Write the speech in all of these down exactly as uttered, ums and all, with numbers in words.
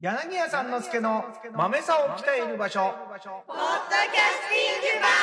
柳家さんの助の豆さを鍛える場所。 ポッドキャスティングバ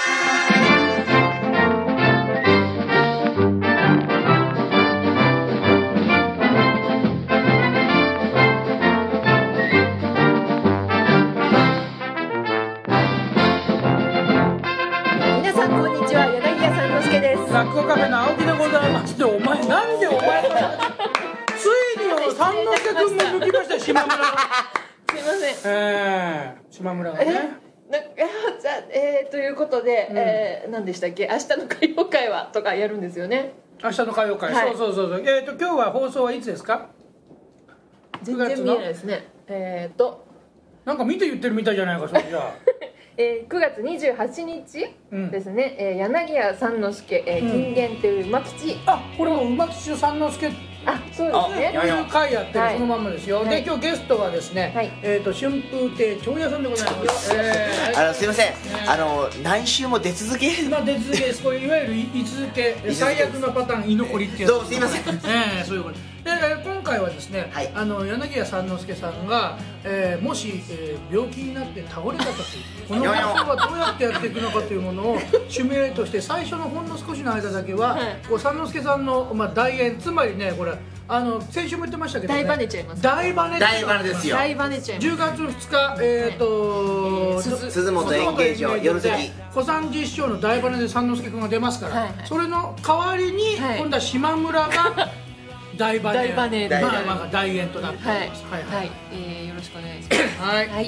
ー。皆さんこんにちは、柳家さんの助です。 落語カフェの青木でございます。でお前なんでお前ついによ三之助君も抜きましたよ、島村が。 すいません。 えー、島村がね。 なじゃあ、えー、ということで、うん、えー、何でしたっけ、明日の歌謡会はとかやるんですよね。 明日の歌謡会、はい、そうそうそうそう。えっ、ー、と今日は放送はいつですか？ 全然見えないですね。えっ、ー、となんか見て言ってるみたいじゃないか、それじゃあ。 えー、くがつにじゅうはちにちですね、うん、えー、柳家三之助、えー、金言という馬吉、うん、あ、 これも馬吉三之助、 あ、そうですね、 こういう回やってる、はい、そのまんまですよ、はい、で今日ゲストはですね、はい、えっ、ー、と春風亭長屋さんでございます。 えー、あのすいません、ね、あの何週も出続け、 まあ出続けです。これいわゆる居続け、最悪のパターン居残りってやつ。 どうもすいません。 えー、そういうことで、今回はですね、はい、あの柳家三之助さんが、えー、もし、えー、病気になって倒れた時、この放送はどうやってやっていくのかというものをシミュレートして、最初のほんの少しの間だけは、はい、こう三之助さんの、まあ、代演、つまりね、これあの先週も言ってましたけど、ね、 大バネちゃいます。 大バネ大バネですよ。 大バネちゃいます。 じゅうがつふつか、えっ、ー、と鈴本演芸場夜席小三治師匠の大バネで三之助君が出ますから、はいはい、それの代わりに、はい、今度は島村が大バネ、 大バネ、 まあまあ大演となっております。 はいはい、はい、えー、よろしくお願いします。はい。はい。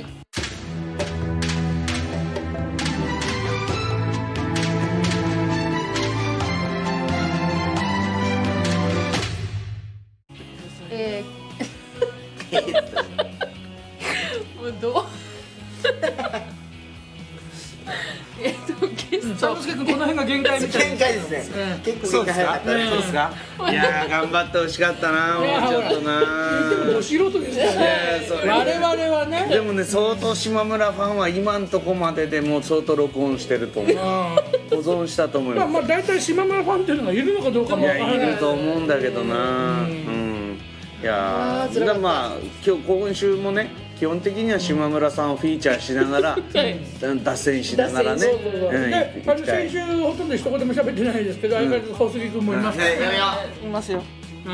えー、もうどうえっとゲスト、 三之助君この辺が限界みたいな。 限界ですね。結構限界早かった。そうですか。いや頑張ってほしかったな、もうちょっとな。 でもど素人ですからね。我々はね。 でもね、相当島村ファンは今んとこまででもう相当録音してると思う。保存したと思います。 まあまあ大体島村ファンっていうのがいるのかどうかもわからない。 いると思うんだけどな。うん。いやー、だまあ今日今週もね、基本的には島村さんをフィーチャーしながら、脱線しながらね。 で、あの先週ほとんど一言も喋ってないですけど、相変わらず小杉君もいますから。 いますよ。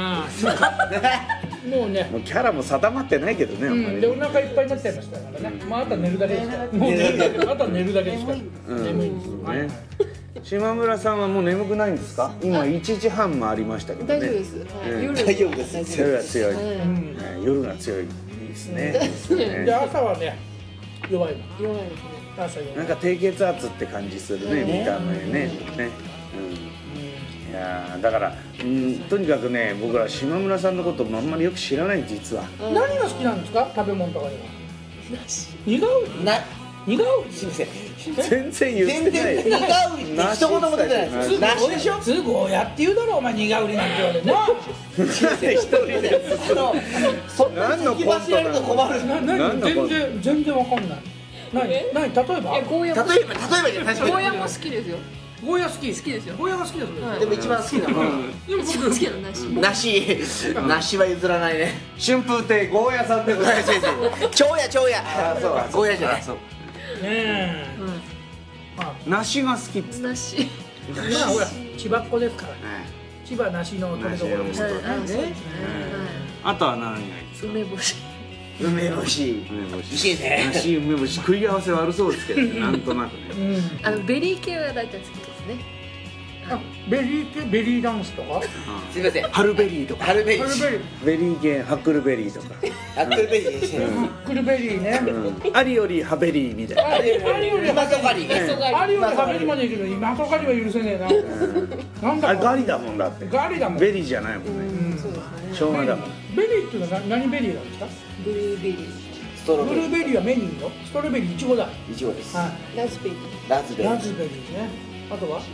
もうね、 もうキャラも定まってないけどね。 でお腹いっぱいになっちゃいましたからね。まああとは寝るだけですから。もう寝るだけ。あとは寝るだけですから。眠いですね。 島村さんはもう眠くないんですか？今いちじはんもありましたけどね。 大丈夫です。 大丈夫です。夜が強い。夜が強いですね。 で朝はね弱いの。 弱いですね。 朝弱い。 なんか低血圧って感じするね、見た目ね。ね。いやだからとにかくね、僕ら島村さんのこともあんまりよく知らない、実は。 何が好きなんですか？食べ物とかでは。苦うな。苦うすみません。全然言ってない。 苦うりって一言も出てないです。 梨でしょ。すぐこうやって言うだろお前、苦うりなんて言われてな。 一人で。 そんなに先走られると困る。 全然全然わかんない。何何例えば？ 例えば例えば例えばゴーヤも好きですよ。 ゴーヤ好き好きですよ。 ゴーヤが好きです。 でも一番好きなの一番好きなの梨。 梨梨は譲らないね。 春風亭ゴーヤさんでございます。 長屋長屋。ゴーヤじゃない。 ねえ。 梨が好きっつって。 梨。 まあほら千葉っ子ですから。千葉梨の取れ所ですからね。 あとは何がいいですか？ 梅干し。 梅干し。 梅干し。 しいね。 梨梅干し食い合わせ悪そうですけど、なんとなくね。 あのベリー系は大体好きですね。 あ、ベリー系、ベリーダンスとか。 すみません。 ハルベリーとか。 ハルベリー。 ベリー系ハックルベリーとか。 ハックルベリーですね。 ハックルベリーね。 ありよりハベリーみたいな。 ありより今とがり。 ありよりハベリーまでいけど、今とがりは許せねえな。なんだ。 あれガリだもんだって。 ガリだもん。 ベリーじゃないもんね。 そうですね。 生姜だもん。 ベリーっていうのは何ベリーなんですか？ ブルーベリー。 ブルーベリーはメニューよ。ストロベリーイチゴだ。 イチゴです。 ラズベリー。 ラズベリー。 ラズベリーね。あとは？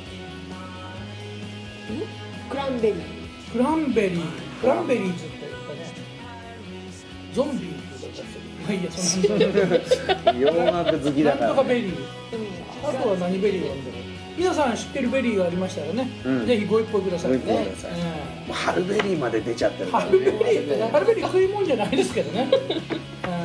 クランベリー。 クランベリー。クランベリーズって言ったね。ゾンビって言ったら。まあいいや、そんな。 洋楽好きだから。 なんとかベリー。あとは何ベリーがあるんだろう。皆さん知ってるベリーがありましたらね、ぜひご一報くださいね。 ハルベリーまで出ちゃってる。 ハルベリー、ハルベリー食い物じゃないですけどね。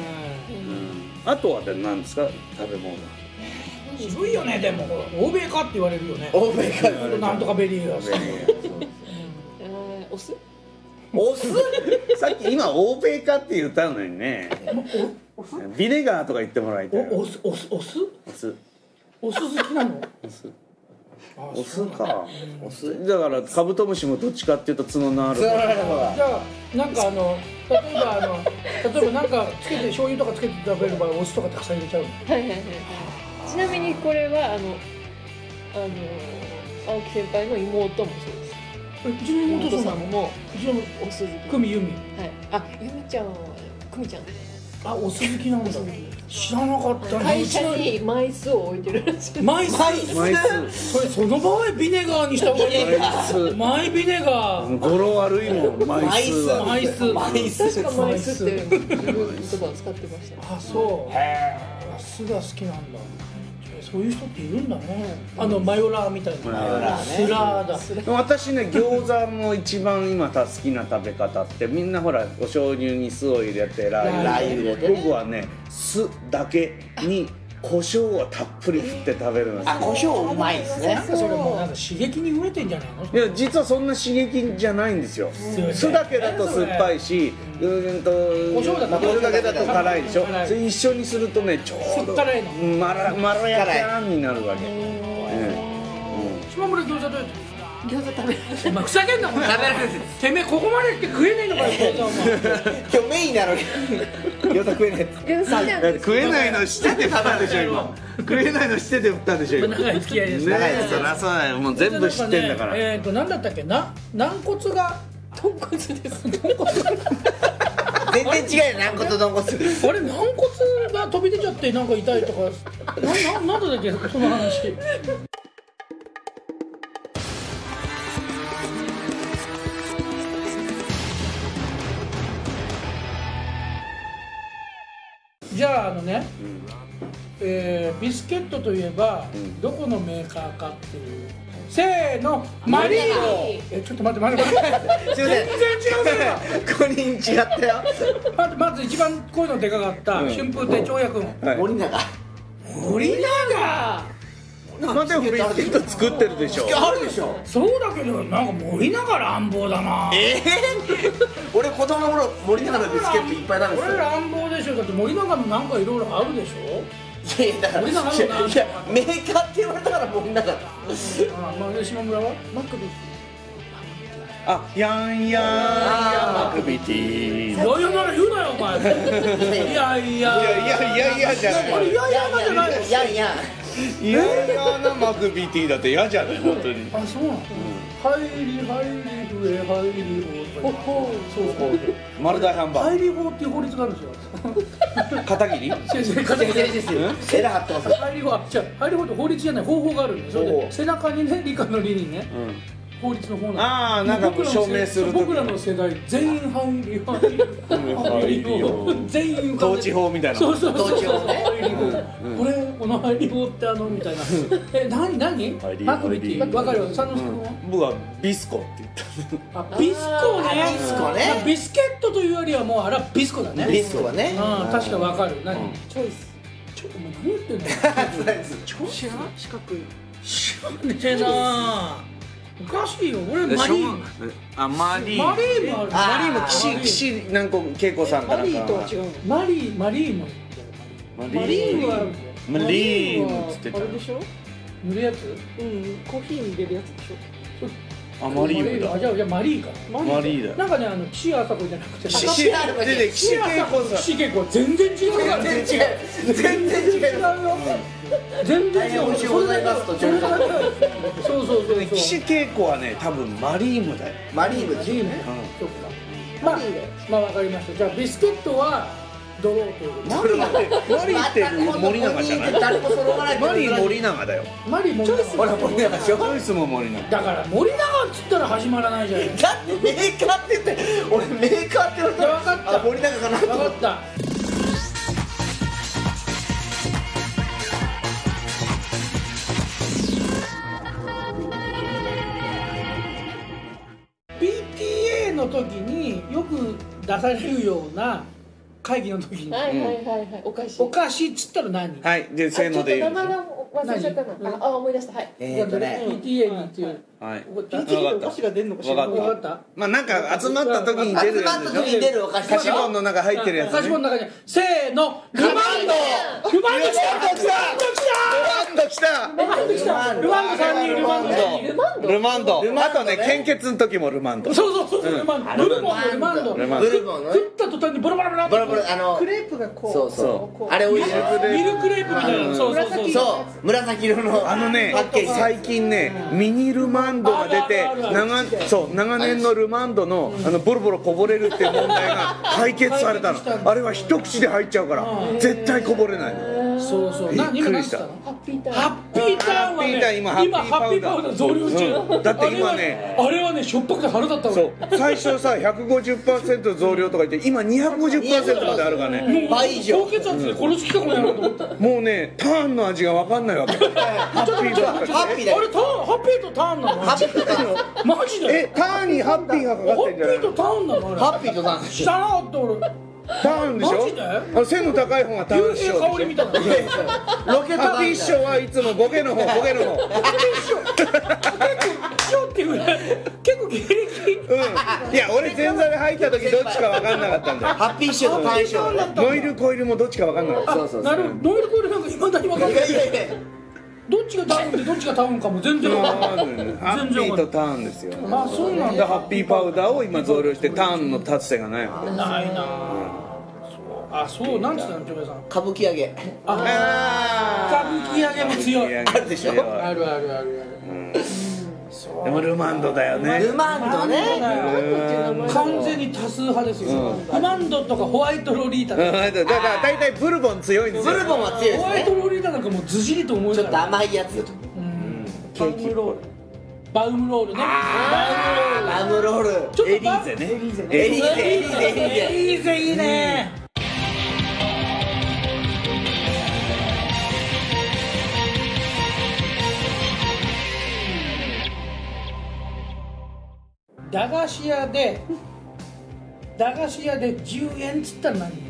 あとは何ですか食べ物は。 渋いよねでも欧米かって言われるよね。 欧米かなんとかベリーがさ。 えーお酢お酢さっき今欧米かって言ったのにね。ビネガーとか言ってもらいたい。 おお酢お酢お酢お酢お酢好きなの？ お酢お酢か。お酢だからカブトムシもどっちかっていうと角のある。 じゃあなんかあの例えばあの例えばなんかつけて醤油とかつけて食べる場合お酢とかたくさん入れちゃうの。 はいはいはい。ちなみにこれはあのあの青木先輩の妹もそうです。 うちの妹そうなの？ もうちのお酢好き。 久美由美。 はい。あ、由美ちゃんは久美ちゃん。 あ、お酢好きなんだ。知らなかったね。 会社に枚数を置いてるらしい。 枚数。 枚数。 それその場合ビネガーにした方がいい。 枚数。 マイビネガー。 語呂悪いもん。枚数は。 枚数。 枚数。 確か枚数っていう言葉を使ってました。 あ、そう。へえ。酢が好きなんだ。そういう人っているんだね。あのマヨラーみたいな。 マヨラーね。 スラーだ。 私ね餃子も一番今好きな食べ方ってみんなほらお醤油に酢を入れてラー油ラー油入れてね僕はね酢だけに胡椒をたっぷり振って食べるの。 あ、胡椒うまいですね。 なんかそれもなんか刺激に飢えてんじゃないの？ いや実はそんな刺激じゃないんですよ。酢だけだと酸っぱいし、うーんと胡椒だとこれだけだと辛いでしょ。 辛いそれ一緒にするとねちょうど酸っ辛いのまらまろやかになるわけ。 島村餃子どうやって餃子食べる。 お前ふざけんなもん。 食べられる。 てめえここまでって食えねえのかよ餃子お前。 今日メインなのに餃子食えねえ。 餃子じゃん。 だって食えないの知ってて振ったでしょ今。食えないの知ってて振ったでしょ今。 長い付き合いですね。 ねえそりゃそうだよもう全部知ってんだから。 えっとなんだったっけな軟骨が豚骨です。 豚骨全然違うよ、軟骨と豚骨。 あれ軟骨が飛び出ちゃってなんか痛いとかなななんだっけその話。じゃああのね、えー、ビスケットといえば、うん、どこのメーカーかっていう。せーの、マリーゴ。え、ちょっと待って待って待って。全然違うごにん違ったよ。 まずまず一番声のでかかった春風亭長也君。 森永。 森永。 まあでもビスケット作ってるでしょ。 あるでしょ。 そうだけどなんか森永乱暴だな。 ええ。俺子供の頃森永のビスケットいっぱい食べてた。 俺乱暴でしょ。だって森永のなんかいろいろあるでしょ。 いやいやだからいやメーカーって言われたから森永だ。 あ、まあ島村はマクビテあ、ヤンヤンマクビティ。 いやいやなら言うなよお前。いやいやいやいやいやいやじゃない。 あれいやいやなんじゃないの。 いやいや。 いやいやなマクビティだって嫌じゃない本当に。 あ、そうなの。入り入り上入り法。ほそうそう。 丸大ハンバー。 入り法っていう法律があるんですよ。 片桐？ 先生片桐ですよ。セラ貼ってます。 入り法、あ、じゃ入り法って法律じゃない方法があるんで、それで背中にね理科の理にね。法律の方なんで。 ああ、なんか証明する。 僕らの世代全員入り入り入り法全員統治法みたいな。 そうそうそう。 統治法ね。 これこの入り法ってあのみたいな。え、何何？マクビティわかるよ。三之助君は？ 僕はビスコって言った。 あ、ビスコね。 ビスコね。 ビスケットというよりはもうあれはビスコだね。 ビスコはね。 うん、確かわかる。何？ チョイス。 ちょっともう何言ってんの？ チョイス？四角い。 知らねえな。おかしいよ。俺マリー。 あ、マリー。 マリーもある。 マリーも岸岸なんか恵子さんかマリーとは違うの。 マリーマリーも。 ママリーはマリーもつってた。 あれでしょ？ 塗るやつ？ うん、コーヒーに入れるやつでしょ。 あ、マリーだ。 あ、じゃあじゃあマリーか。 マリーだ。 なんかね、あの岸朝子じゃなくて。 岸岸恵子さん。 岸恵子全然違う。 全然違う。全然違う。 違うよ。全然違う。 美味しいございますとちょっと。 そうそうそうそう。 岸恵子はね、多分マリームだよ。 マリーム。 マリーム。そっか。まあまあわかりました。じゃあビスケットはドローということ。 マリーってマリーって森永じゃない？ 誰も揃わない。 マリー森永だよ。 マリー森永。 ほら森永でしょ。 チョイスも森永。 だから森永っつったら始まらないじゃない。 だってメーカーって言って俺メーカーって言われたら分かったあ森永かなと分思っ。 かったた。ピーティーエー の時によく出されるような会議の時に、 はいはいはいはいお菓子お菓子っつったら何？ はいでせーので言うんです名前忘れちゃったのあ思い出したはいえーとねピーティーエー にっていうはい分かっピーティーエー のお菓子が出るのかしら。 分かったた分かったまあなんか集まった時に出る集まやつでしょった時に出るお菓子菓子本の中入ってるやつお菓子本の中にせーのルマンドルマンド来たルマンド来たルマンド来たルマンドさんにんルマンドさんにんルマンドルマンドルマンドねあとね献血の時もルマンドそうそうそうルマンドブルボンのルマンドルマンドブルボンのね食った途端にボロボロボロボロボロあのクレープがこう。 そうそうあれ美味しいミルクレープみたいなそうそうそうそう紫色のあのねパッケージ最近ねミニルマンドが出てあるあるある長そう長年のルマンドのあのボロボロこぼれるっていう問題が解決されたのあれは一口で入っちゃうから絶対こぼれないのそうそうびっくりした今何つったのハッピーターンハッピーターンはね今ハッピー今ハッピーパウダー増量中、 うんだって今ねあれはあれはねしょっぱくて腹立ったわそう最初さ ひゃくごじゅっパーセント 増量とか言って今 にひゃくごじゅっパーセント まであるからね倍以上高血圧で殺す気かこの野郎と思ったもうねターンの味が分かんないわけハッピーばっかりハッピーだよあれターンハッピーとターンなのハッピーとターンマジでえターンにハッピーがかかハッってんじゃないのピーとターンなのあれハッピーとターン知らなかった俺ターンでしょマジであの背の高い方がターン幽師匠閉香りみたいなロケットハッピー師匠はいつもボケの方ボケの方師匠っていうね結構芸歴うんいや俺前座で入った時どっちか分かんなかったんだよハッピーショーとターンショーノイルコイルもどっちか分かんなかったそうそうなるほどノイルコイルなんかいまだに分かんいないやいやいやどっちがダウンでどっちがタウンかも全然分かんないハッピーとターンですよあそうなんでだハッピーパウダーを今増量してターンの達成がないわないなあそうなんつったのジョベさん歌舞伎揚げあ歌舞伎揚げも強いあるでしょあるあるあるあるでもルマンドだよねルマンドね完全に多数派ですよルマンドとかホワイトロリータうんとかだから大体ブルボン強いんですよブルボンは強いですホワイトねロリータなんかもうずじりと思いちょっとながら甘いやつケーキロールバウムロールねラムロールちょっとエリーゼねエリーゼエリーゼエリーゼエリーゼいいね駄菓子屋で駄菓子屋でじゅうえんっつったら何？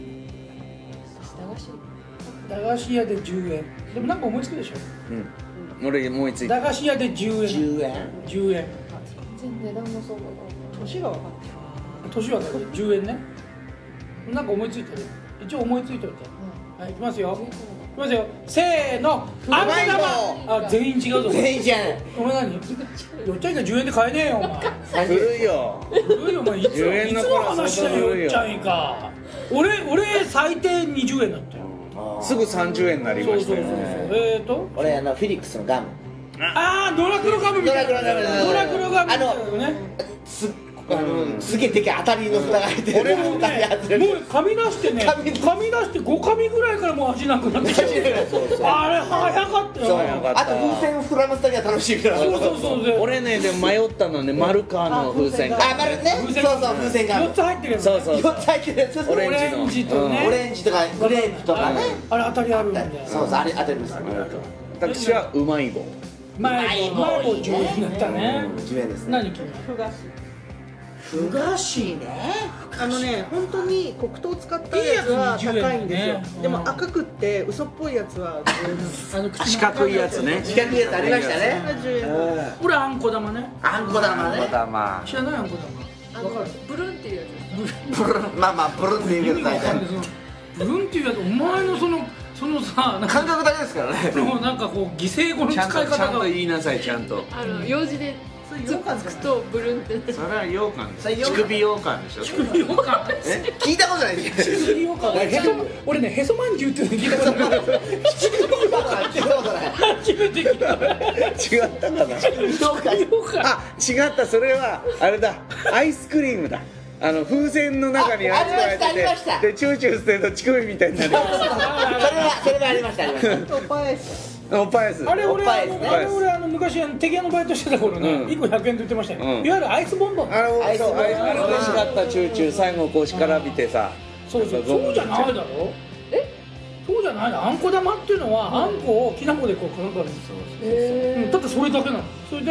駄菓子屋でじゅうえんでもなんか思いつくでしょうん俺思いついた駄菓子屋でじゅうえんじゅうえんじゅうえん全然値段もそうだな年が分かっ年はからじゅうえんねなんか思いついてる一応思いついておいてはい行きますよ行きますよせーのあんこ玉あ全員違うぞ全員じゃんお前何よっちゃんがじゅうえんで買えねえよお前古いよ古いよお前いつじゅうえんのいつの頃は話だ相当古いよよよっちゃんいか俺俺最低にじゅうえんだったよすぐさんじゅうえんになりそうそうそうそうましたよねえーと俺あのフィリックスのガムああドラクロガムみたいなドラクロガムドラクロガムみたいなのねすあのすげえでけえ当たりの札が入ってる俺もね当たりもう噛み出してね噛み噛み出してご噛みぐらいからもう味なくなってきてあれ早かったよ早かったあと風船を膨らますだけは楽しいからそうそうそうそう俺ねでも迷ったのはねマルカーの風船あ、丸ねそうそう風船ガムよっつ入ってるやつそうそうよっつ入ってるやつオレンジのオレンジとねオレンジとかグレープとかねあれ当たりあるんだよそうそうあれ当たります私はうまい棒前も前もじゅうえんだったねじゅうえんですね何君た。ふ菓子。 ふ菓子ねあのね、本当に黒糖を使ったやつは高いんですよ。 いいやつにじゅうえんねでも赤くって嘘っぽいやつはあの口の四角いやつね四角いやつありましたねじゅうえん。 俺あんこ玉ねあんこ玉ね玉知らないあんこ玉わかるブルンっていうやつブルンまあまあブルンって言うけど大体ブルンっていうやつお前のそのそのさなんか感覚だけですからねもうなんかこう犠牲語のちゃんとちゃんと使い方が言いなさいちゃんとあの用事でつくつくとブルンってそれは羊羹ですそれ羊羹乳首羊羹でしょようかえ聞いたことないですようか俺へそ俺ねへそまんじゅうっていうの聞いたことない聞いたことない初めて聞いた違ったかな羊羹ようかあ違ったそれはあれだアイスクリームだあの風船の中にアイスが入ってあありましたありましたてでチューチューしてると乳首みたいになるそれはそれはありましたありましたおパエス。 おっぱいですあれ俺あおっぱいですねのあれ俺あの昔あのテキヤのバイトしてた頃ねうんいっこひゃくえんで売ってましたようんいわゆるアイスボンボンあれアイスそうあれあれ美味しかったチューチュー最後こう干からびてさそうそうそうじゃないだろえそうじゃないのあんこ玉っていうのはあんこをきな粉でこうかなんかへうんただそれだけなのそれで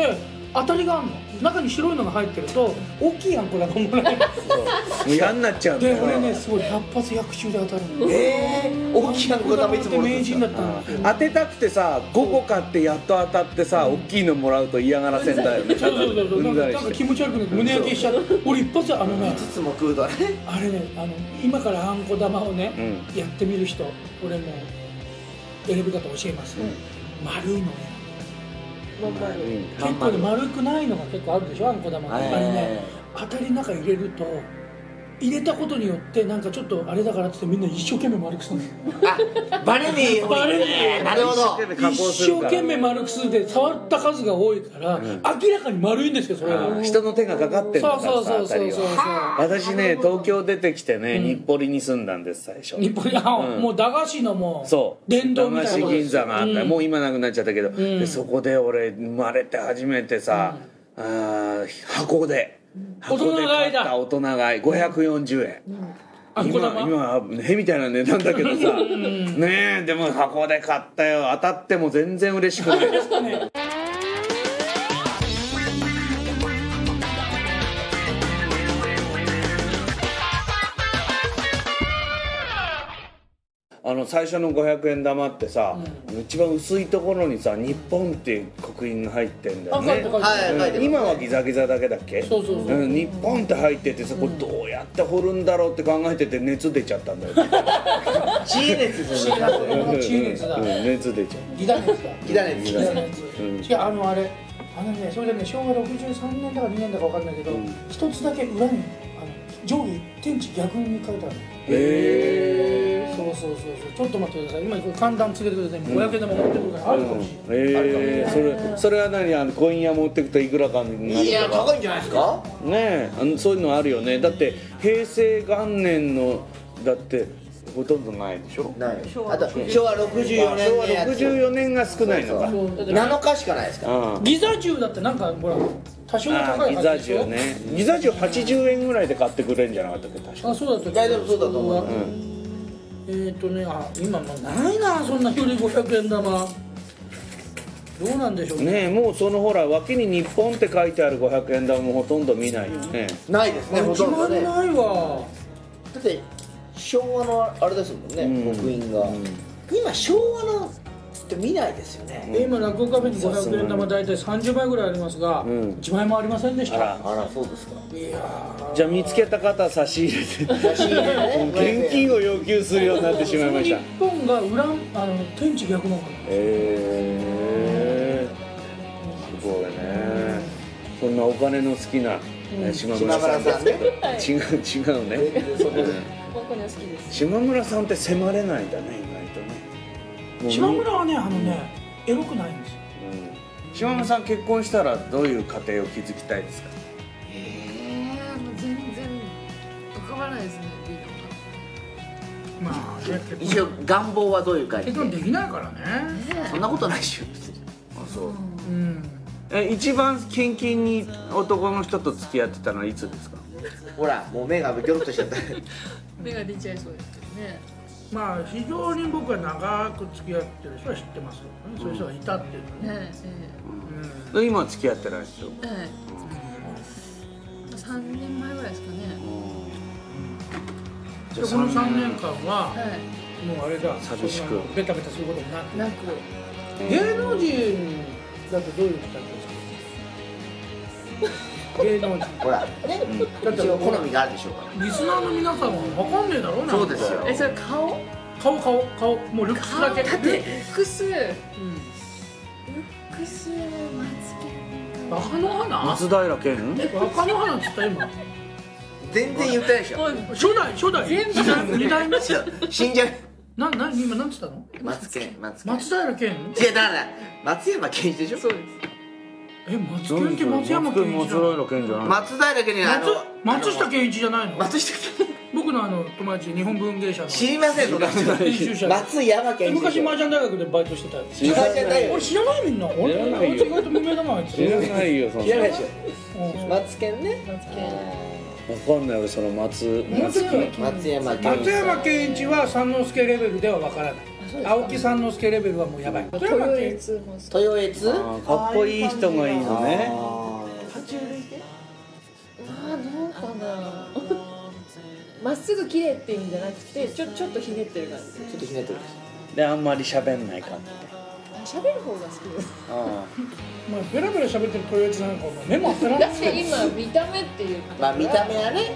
当たりがあるの。中に白いのが入ってると大きいあんこ玉もらえる。 そう嫌になっちゃうんだでよ。 俺ねすごいひゃく発ひゃく中で当たるの。 えー、大きいあんこ玉いつも名人だったんですよ。 当てたくてさごこ買ってやっと当たってさ大きいのもらうと嫌がらせんだよね。 そうそうそうそう。なんかなんか気持ち悪くなって胸焼けしちゃって。俺一発あのね。 いつつも食うとね。 あれねあの今からあんこ玉をねやってみる人俺も選び方教えます。丸いのね。結構ね丸くないのが結構あるでしょあんこ玉。あれね当たりの中入れると入れたことによってなんかちょっとあれだからってみんな一生懸命丸くするの。 あ、バレねえよ。 バレねえ。 なるほど。 一生懸命丸くするで触った数が多いから明らかに丸いんですよそれが。 人の手がかかってんだからさ。 そうそうそうそう。 私ね東京出てきてね日暮里に住んだんです最初。 日暮里もう駄菓子のもうそう殿堂みたいな。 駄菓子銀座があったもう今なくなっちゃったけどでそこで俺生まれて初めてさ箱で。 大人買いだ。 大人買いごひゃくよんじゅうえん、うん、今今へみたいな値段だけどさねえでも箱で買ったよ。当たっても全然嬉しくないですかね。あの最初のごひゃくえん玉ってさ、うん、一番薄いところにさ「日本」っていう刻印が入ってんだよね。今はギザギザだけだっけ。 そうそうそう、 うん、日本って入っててさ、これどうやって掘るんだろうって考えてて熱出ちゃったんだよ。 チー熱ですよね。 チー熱だ、 うん、熱出ちゃう。 ギダ熱だ。 ギダ熱。 ギダ熱。違うあのあれあのねそれでねしょうわろくじゅうさんねんだかにねんだかわかんないけど一、うん、つだけ裏にあの上下天地逆に書いてある。へえ。そうそうそうそう。ちょっと待ってください。今これ寒暖つけてください。ごひゃくえん玉持ってくるからあるかもしれない。 へえ。それそれは何あのコイン屋持ってくといくらかになる。 いや高いんじゃないですか。 ねえあのそういうのあるよね。だって平成元年のだってほとんどないでしょ。 ない。あと昭和ろくじゅうよねん。 昭和ろくじゅうよねんが少ないのか。 なのかしかないですか。 ギザ銃だってなんかほら多少高いギザ銃ね。ギザ銃はちじゅうえんぐらいで買ってくれるんじゃなかったっけ確か。 あそうだった。 大丈夫そうだと思う。 えっとねあ今もうないなそんな一人ごひゃくえん玉。どうなんでしょうね。もうそのほら脇に日本って書いてあるごひゃくえん玉もほとんど見ないよね。 ないですね。ほとんどね。 ないわ。 だって昭和のあれですもんね刻印が。今昭和のって見ないですよね。 今落語カフェにごひゃくえん玉大体さんじゅうまいぐらいありますがいちまいもありませんでした。 あらそうですか。 いやじゃあ見つけた方は差し入れて差し入れね現金を要求するようになってしまいました。 日本が裏あの天地逆なのかな。 へえすごいね。そんなお金の好きな島村さんですけど違う違うね。 本当に好きです。 島村さんって迫れないんだね意外とね。 島村はねあのねエロくないんですよ。 島村さん結婚したらどういう家庭を築きたいですか。 ええもう全然浮かばないですね。 まあ一応願望はどういう感じ。 結婚できないからね。 そんなことないし。あそう。うん。 え一番キンキンに男の人と付き合ってたのはいつですか。 ほらもう目がギョロッとしちゃった。 目が出ちゃいそうですけどね。 まあ非常に僕は長く付き合ってる人は知ってますよ、うん、そういう人がいたっていうのはね、 えーうん、今付き合ってないでしょ。 ええ、さんねんまえぐらいですかね。 でこのさんねんかんは、はい、もうあれだ寂しくベタベタすることもなくなく芸能人だとどういう方ですか。芸能人ほらね、だって好みがあるでしょうから。 リスナーの皆さんは分かんねえだろうな。 そうですよ。 えそれ顔顔顔顔もうルックスだけ。 だってルックス、うん、ルックスバカの花松平健バカの花っつった今全然言ってないでしょ。 初代初代全部二代目死んじゃう。 なな今なんつったの。 松健松平健。 違うだから松山健一でしょ。 そうです。 え松健って松山健一松平健じゃない。 松平健にあの松下健一じゃないの。 松下健僕のあの友達日本文芸者の知りませんの。 編集者松山健一昔麻雀大学でバイトしてたよ。 知らないよ。 俺知らないみんな。俺知らないよ。 意外と無名だなあいつ。 知らないよそんな。 知らないでしょ。松健ね。 松健。 わかんない俺その松松山松山松山健一は三之助レベルではわからない。青木三之助レベルはもうやばい。 豊悦も豊悦。 かっこいい人がいいのね。 中でいて。 ああどうかなまっすぐ綺麗っていうんじゃなくてちょちょっとひねってる感じ。 ちょっとひねってる。 であんまり喋んない感じで。 あ喋る方が好きです。 あまあベラベラ喋ってるこやつなんか目も当たらない。 だって今見た目っていうまあ見た目はね。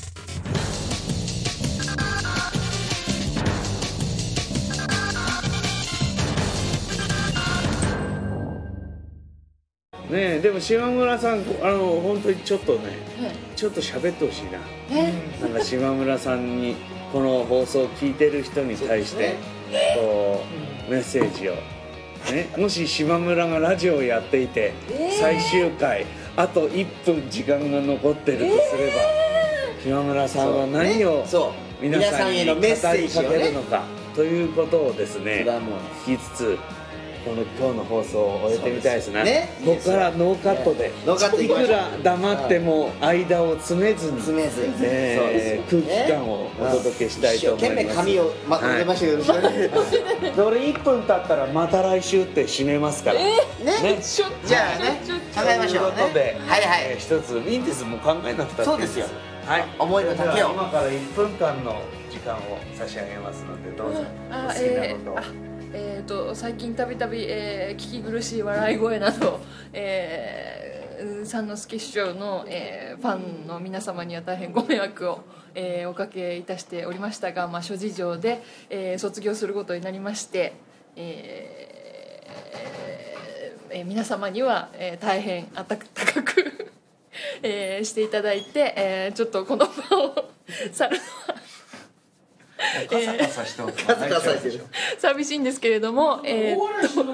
ねえでも島村さんあの本当にちょっとね、はい、ちょっと喋ってほしいな。なんか島村さんにこの放送を聞いてる人に対してこうメッセージを、ね、もし島村がラジオをやっていて、えー、最終回あといっぷん時間が残ってるとすれば、えー、島村さんは何を皆さんに語りかけるのかということをですね聞きつつ。この今日の放送を終えてみたいですね。ねここからノーカットで、いくら黙っても間を詰めずに、詰めずに、えー、空気感をお届けしたいと思います。一生懸命髪をまとめましたけど、はい、俺いっぷん経ったらまた来週って締めますから。えー、ね。ねじゃあね考えましょうね。ということで、はいはい。一ついいんです。もう考えなくたって。そうですよ。はい。思いの丈を。今からいっぷんかんの時間を差し上げますのでどうぞお好きなことを。 えー、と最近たびたび聞き苦しい笑い声など、えー、三之助師匠の、えー、ファンの皆様には大変ご迷惑を、えー、おかけいたしておりましたが、まあ、諸事情で、えー、卒業することになりまして、えーえー、皆様には、えー、大変あた高く、えー、していただいて、えー、ちょっとこの場を去るのはカサカサしてます。カサカサしてる。 寂しいんですけれども、えー、っと、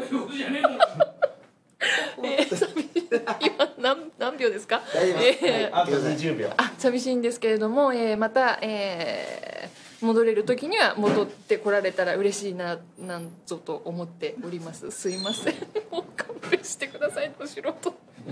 えー、寂しい今何何秒ですか？えー、 あとにじゅうびょう。 あ、寂しいんですけれども、えー、また、えー、戻れる時には戻ってこられたら嬉しいななんぞと思っております。すいません。もう勘弁してください、素人。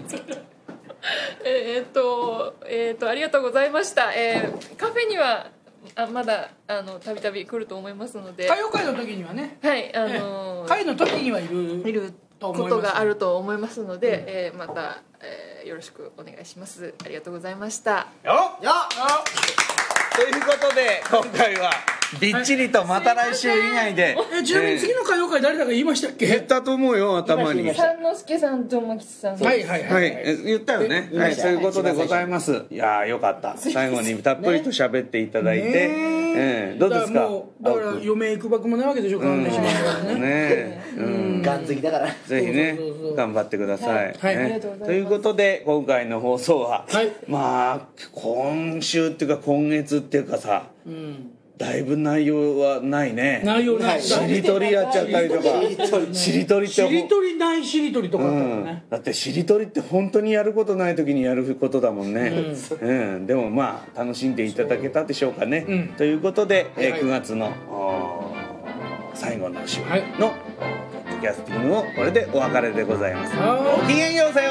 えーっとえー、っとありがとうございました。えー、カフェには。あまだあのたびたび来ると思いますので歌謡会の時にはねはいあのー、 会の時にはいるいることがあると思いますので、うんえー、また、えー、よろしくお願いします。ありがとうございました。 よっよっということで今回はびっちりとまた来週以内で、 えちなみに次の歌謡会誰だか言いましたっけ？ 言ったと思うよ頭に。 三之助さんと真吉さん。 はいはいはい、はい、 言ったよね。はいそういうことでございます。いやーよかった。最後にたっぷりと喋っていただいて、えー、どうですか？ だから余命いくばくもないわけでしょ。勘弁しますからね。 ねうんガン好きだから。 ぜひね頑張ってください。はいということで今回の放送はまあ今週っていうか今月っていうかさ。うんだいぶ内容はないね。 内容ない。 しりとりやっちゃったりとか。しりとりって。 しりとりないしりとりとかだったね、うん。 だってしりとりって本当にやることない時にやることだもんね。うん。うん、でもまあ楽しんでいただけたでしょうかね。うん、ということで、えー、くがつの最後の週のポッドキャスティングをこれでお別れでございます。ごきげんようさようなら。